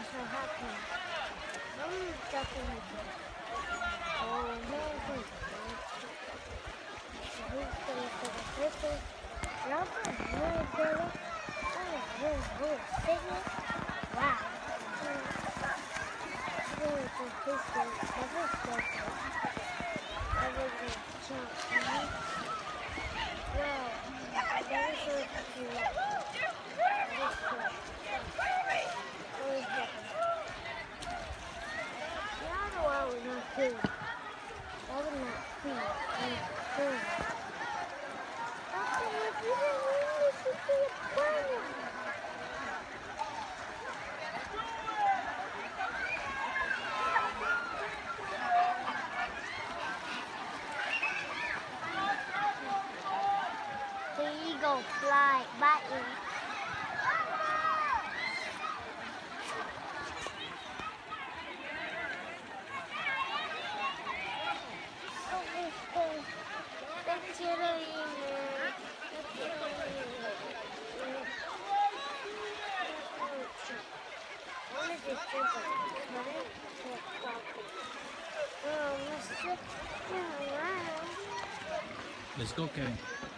are happening. Definitely. Oh no, wow. The eagle fly by you. Let's go, Kevin.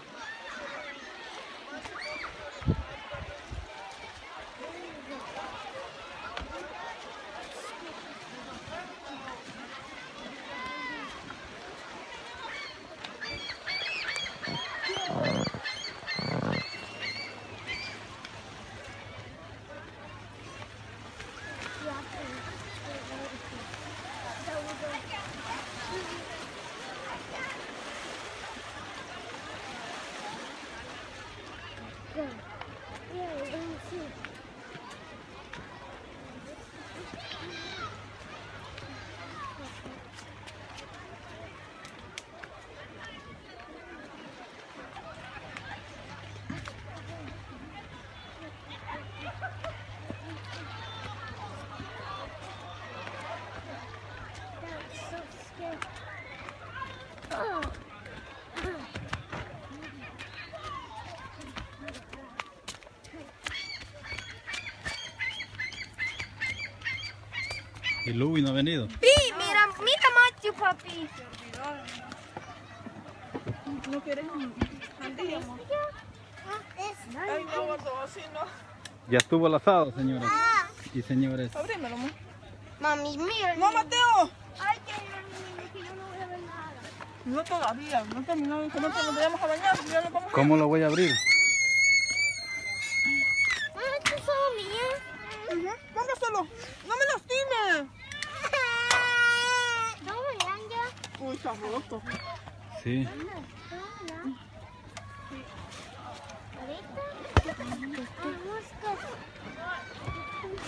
¿Y Louis no ha venido? Sí, mira Machu, papi. ¿No quieres un sandía? Ay, no, gordo, así no. Ya estuvo el asado, señoras y señores. Abrímelo, mamá. Mami, mira. ¡No, Mateo! Ay, que yo no voy a ver nada. No todavía, no terminamos. ¿Cómo nos vayamos a bañar? Ya nos vamos a... ¿Cómo lo voy a abrir? Esto es solo mío. Póngaselo. ¡No me lastime! No, ya. Uy, está roto. Sí. Ahorita tenemos que...